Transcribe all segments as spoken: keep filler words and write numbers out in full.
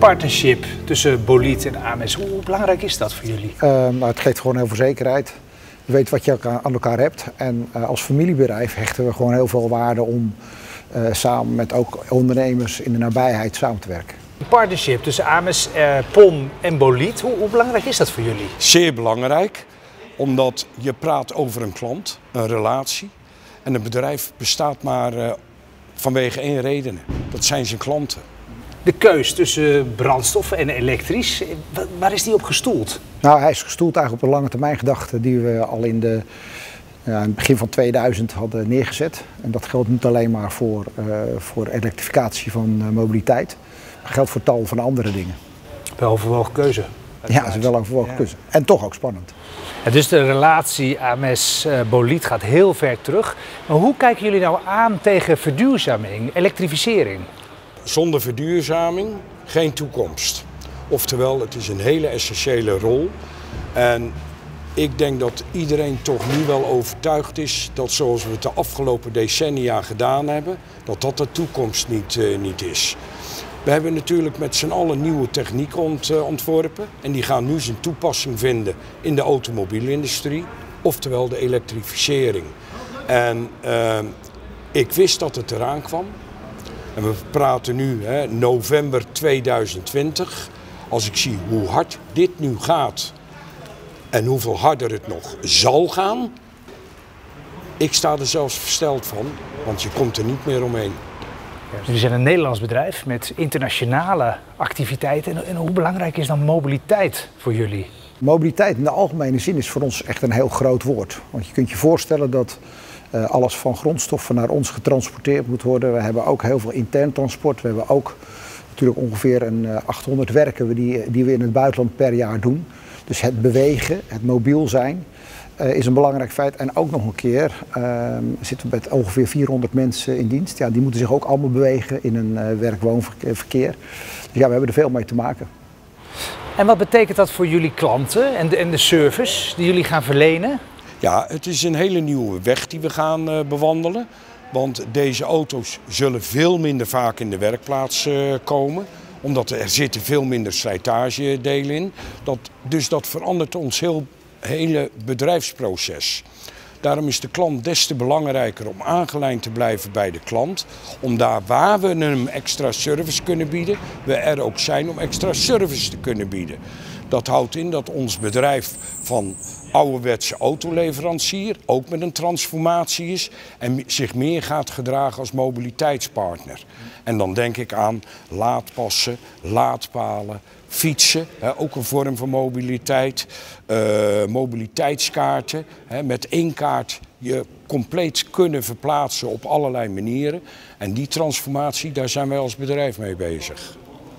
partnership tussen Bolid en A M S. Hoe belangrijk is dat voor jullie? Uh, nou, het geeft gewoon heel veel zekerheid. Je weet wat je aan elkaar hebt. En uh, als familiebedrijf hechten we gewoon heel veel waarde om uh, samen met ook ondernemers in de nabijheid samen te werken. Een partnership tussen A M S, uh, P O N en Bolid, hoe, hoe belangrijk is dat voor jullie? Zeer belangrijk, omdat je praat over een klant, een relatie. En een bedrijf bestaat maar uh, vanwege één reden. Dat zijn zijn klanten. De keus tussen brandstof en elektrisch, waar is die op gestoeld? Nou, hij is gestoeld eigenlijk op een lange termijn gedachte die we al in, de, ja, in het begin van tweeduizend hadden neergezet. En dat geldt niet alleen maar voor, uh, voor elektrificatie van uh, mobiliteit, maar geldt voor tal van andere dingen. Wel overwogen keuze. Ja, dat is wel overwogen ja. keuze. En toch ook spannend. Ja, dus de relatie A M S-Bolid gaat heel ver terug. Maar hoe kijken jullie nou aan tegen verduurzaming, elektrificering? Zonder verduurzaming geen toekomst. Oftewel, het is een hele essentiële rol. En ik denk dat iedereen toch nu wel overtuigd is dat zoals we het de afgelopen decennia gedaan hebben, dat dat de toekomst niet, uh, niet is. We hebben natuurlijk met z'n allen nieuwe techniek ont, uh, ontworpen en die gaan nu zijn toepassing vinden in de automobielindustrie, oftewel de elektrificering. En uh, ik wist dat het eraan kwam. En we praten nu hè, november tweeduizend twintig. Als ik zie hoe hard dit nu gaat en hoeveel harder het nog zal gaan. Ik sta er zelfs versteld van, want je komt er niet meer omheen. Jullie zijn een Nederlands bedrijf met internationale activiteiten. En, en hoe belangrijk is dan mobiliteit voor jullie? Mobiliteit in de algemene zin is voor ons echt een heel groot woord. Want je kunt je voorstellen dat uh, alles van grondstoffen naar ons getransporteerd moet worden. We hebben ook heel veel intern transport. We hebben ook natuurlijk ongeveer een uh, achthonderd werken die, die we in het buitenland per jaar doen. Dus het bewegen, het mobiel zijn uh, is een belangrijk feit. En ook nog een keer uh, zitten we met ongeveer vierhonderd mensen in dienst. Ja, die moeten zich ook allemaal bewegen in een uh, werk-woonverkeer. Dus ja, we hebben er veel mee te maken. En wat betekent dat voor jullie klanten en de, en de service die jullie gaan verlenen? Ja, het is een hele nieuwe weg die we gaan uh, bewandelen. Want deze auto's zullen veel minder vaak in de werkplaats uh, komen. Omdat er zitten veel minder slijtagedelen in. Dat, dus dat verandert ons heel, hele bedrijfsproces. Daarom is de klant des te belangrijker om aangelijnd te blijven bij de klant. Om daar waar we hem extra service kunnen bieden, we er ook zijn om extra service te kunnen bieden. Dat houdt in dat ons bedrijf van ouderwetse autoleverancier ook met een transformatie is en zich meer gaat gedragen als mobiliteitspartner. En dan denk ik aan laadpassen, laadpalen, fietsen, hè, ook een vorm van mobiliteit, uh, mobiliteitskaarten, hè, met één kaart je compleet kunnen verplaatsen op allerlei manieren. En die transformatie, daar zijn wij als bedrijf mee bezig.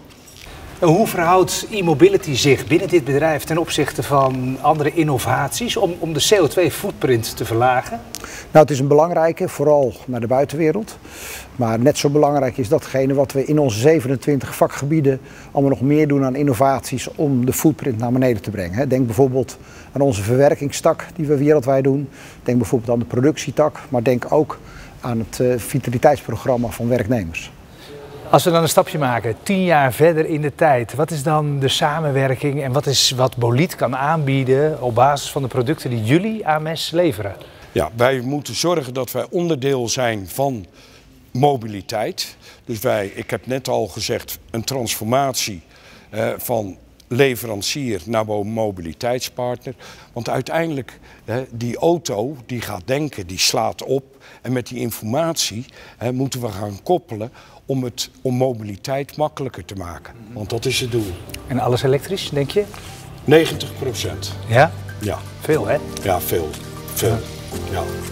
Hoe verhoudt e-mobility zich binnen dit bedrijf ten opzichte van andere innovaties om, om de C O twee footprint te verlagen? Nou, het is een belangrijke, vooral naar de buitenwereld. Maar net zo belangrijk is datgene wat we in onze zevenentwintig vakgebieden allemaal nog meer doen aan innovaties om de footprint naar beneden te brengen. Denk bijvoorbeeld aan onze verwerkingstak die we wereldwijd doen. Denk bijvoorbeeld aan de productietak, maar denk ook aan het vitaliteitsprogramma van werknemers. Als we dan een stapje maken, tien jaar verder in de tijd, wat is dan de samenwerking en wat is wat Bolid kan aanbieden op basis van de producten die jullie A M S leveren? Ja, wij moeten zorgen dat wij onderdeel zijn van mobiliteit. Dus wij, ik heb net al gezegd, een transformatie eh, van leverancier naar mobiliteitspartner. Want uiteindelijk, eh, die auto die gaat denken, die slaat op. En met die informatie eh, moeten we gaan koppelen om, het, om mobiliteit makkelijker te maken. Want dat is het doel. En alles elektrisch, denk je? negentig procent. Ja? Ja. Veel, hè? Ja, veel. Veel. Ja.